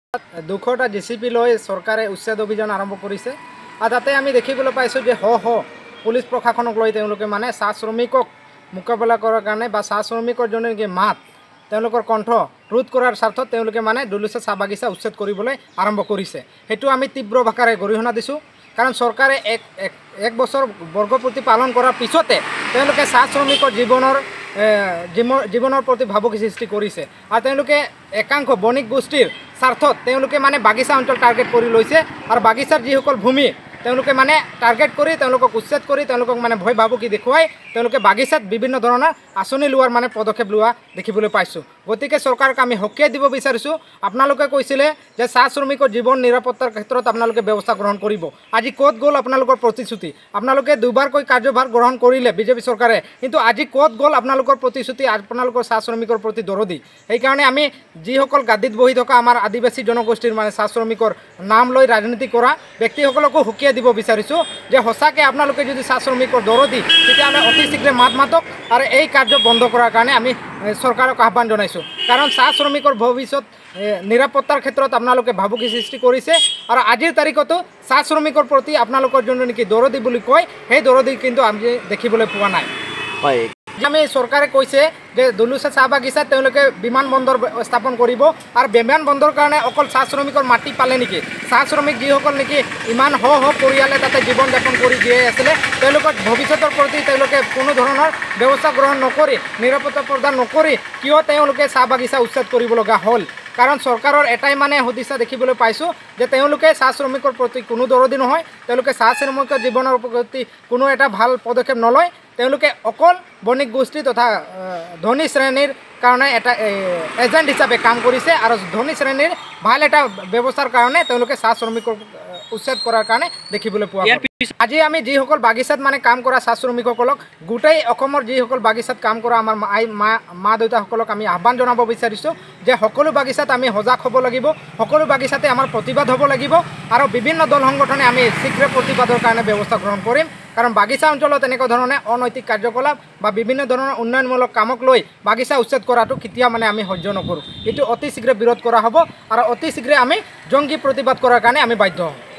200টা JCP লৈ চৰকাৰে উচ্ছেদ অভিযান আৰম্ভ কৰিছে আৰু তাতে আমি দেখিবলৈ পাইছোঁ যে পুলিচ প্ৰশাসনক লৈ তেওঁলোকে মানে চাহ শ্ৰমিকক মোকাবিলা কৰাৰ কাৰণে বা চাহ শ্ৰমিকৰ জনে মাত তেওঁলোকৰ কণ্ঠ ৰোধ কৰাৰ স্বাৰ্থত তেওঁলোকে মানে ডুলুচা চাহ বাগিচা উচ্ছেদ কৰিবলৈ আৰম্ভ কৰিছে। সেইটো আমি তীব্ৰ ভাষাৰে গৰিহণা দিছোঁ, কাৰণ চৰকাৰে এক বছৰ বৰ্গপূৰ্তি পালন কৰাৰ পিছতে তেওঁলোকে চাহ শ্ৰমিকৰ জীৱনৰ প্ৰতি ভাবুকি সৃষ্টি কৰিছে আৰু তেওঁলোকে একাংশ বণিক গোষ্ঠীৰ স্বাৰ্থত তেওঁলোকে মানে বাগিচা অঞ্চল টাৰ্গেট কৰি লৈছে আৰু বাগিচাৰ যিসকল ভূমি তেওঁলোকে মানে টাৰ্গেট কৰি তেওঁলোকক উচ্ছেদ কৰি তেওঁলোকক মানে ভয় ভাবুকি দেখুৱাই তেওঁলোকে বাগিচাত বিভিন্ন ধৰণৰ আঁচনি লোৱাৰ মানে পদক্ষেপ লোৱা দেখিবলৈ পাইছোঁ। গতিকে চৰকাৰক আমি সকীয়াই দিব বিচাৰিছোঁ, আপোনালোকে কৈছিলে যে চাহ শ্ৰমিকৰ জীৱন নিৰাপত্তাৰ ক্ষেত্ৰত আপোনালোকে ব্যৱস্থা গ্ৰহণ কৰিব। আজি ক'ত গ'ল আপোনালোকৰ প্ৰতিশ্ৰুতি? আপোনালোকে দুবাৰকৈ কাৰ্যভাৰ গ্ৰহণ কৰিলে বিজেপি চৰকাৰে, কিন্তু আজি ক'ত গ'ল আপোনালোকৰ প্ৰতিশ্ৰুতি, আপোনালোকৰ চাহ শ্ৰমিকৰ প্ৰতি দৰদী? সেইকাৰণে আমি যিসকল গাদীত বহি থকা আমাৰ আদিবাসী জনগোষ্ঠীৰ মানে চাহ শ্ৰমিকৰ নাম লৈ ৰাজনীতি কৰা ব্যক্তিসকলকো সকীয়াই দিব বিচাৰিছোঁ যে সঁচাকৈ আপোনালোকে যদি চাহ শ্ৰমিকৰ দৰদী তেতিয়াহ'লে অতি শীঘ্ৰে মাতক আৰু এই কাৰ্য বন্ধ কৰাৰ কাৰণে আমি চৰকাৰক আহ্বান জনাইছোঁ। কাৰণ চাহ শ্ৰমিকৰ ভৱিষ্যত নিৰাপত্তাৰ ক্ষেত্ৰত আপোনালোকে ভাবুকি সৃষ্টি কৰিছে আৰু আজিৰ তাৰিখতো চাহ শ্ৰমিকৰ প্ৰতি আপোনালোকৰ যোনটো নেকি দৰদী বুলি কয় সেই দৰদী কিন্তু আমি দেখিবলৈ পোৱা নাই। হয়, আমি চৰকাৰে কৈছে যে ডুলুচা চাহ বাগিচাত তেওঁলোকে বিমানবন্দৰ স্থাপন কৰিব আৰু বিমানবন্দৰৰ কাৰণে অকল চাহ শ্ৰমিকৰ মাটি পালে নেকি? চাহ শ্ৰমিক যিসকল নেকি ইমান পৰিয়ালে তাতে জীৱন যাপন কৰি জীয়াই আছিলে তেওঁলোকৰ ভৱিষ্যতৰ প্ৰতি তেওঁলোকে কোনো ধৰণৰ ব্যৱস্থা গ্ৰহণ নকৰি নিৰাপত্তা প্ৰদান নকৰি কিয় তেওঁলোকে চাহ বাগিচা উচ্ছেদ কৰিব লগা হ'ল? কাৰণ চৰকাৰৰ এটাই মানে সদিচ্ছা দেখিবলৈ পাইছোঁ যে তেওঁলোকে চাহ শ্ৰমিকৰ প্ৰতি কোনো দৰদী নহয়, তেওঁলোকে চাহ শ্ৰমিকৰ জীৱনৰ প্ৰতি কোনো এটা ভাল পদক্ষেপ নলয়, তেওঁলোকে অকল বণিক গোষ্ঠী তথা ধনী শ্ৰেণীৰ কাৰণে এটা এজেণ্ট হিচাপে কাম কৰিছে আৰু ধনী শ্ৰেণীৰ ভাল এটা ব্যৱস্থাৰ কাৰণে তেওঁলোকে চাহ শ্ৰমিকক উচ্ছেদ কৰাৰ কাৰণে দেখিবলৈ পোৱা যায়। আজি আমি যিসকল বাগিচাত মানে কাম কৰা চাহ শ্ৰমিকসকলক গোটেই অসমৰ যিসকল বাগিচাত কাম কৰা আমাৰ মা দেউতাসকলক আমি আহ্বান জনাব বিচাৰিছোঁ যে সকলো বাগিচাত আমি সজাগ হ'ব লাগিব, সকলো বাগিচাতে আমাৰ প্ৰতিবাদ হ'ব লাগিব আৰু বিভিন্ন দল সংগঠনে আমি শীঘ্ৰে প্ৰতিবাদৰ কাৰণে ব্যৱস্থা গ্ৰহণ কৰিম। কাৰণ বাগিচা অঞ্চলত এনেকুৱা ধৰণে অনৈতিক কাৰ্যকলাপ বা বিভিন্ন ধৰণৰ উন্নয়নমূলক কামক লৈ বাগিচা উচ্ছেদ কৰাটো কেতিয়া মানে আমি সহ্য নকৰোঁ। এইটো অতি শীঘ্ৰে বিৰোধ কৰা হ'ব আৰু অতি শীঘ্ৰে আমি জংগী প্ৰতিবাদ কৰাৰ কাৰণে আমি বাধ্য হ'ম।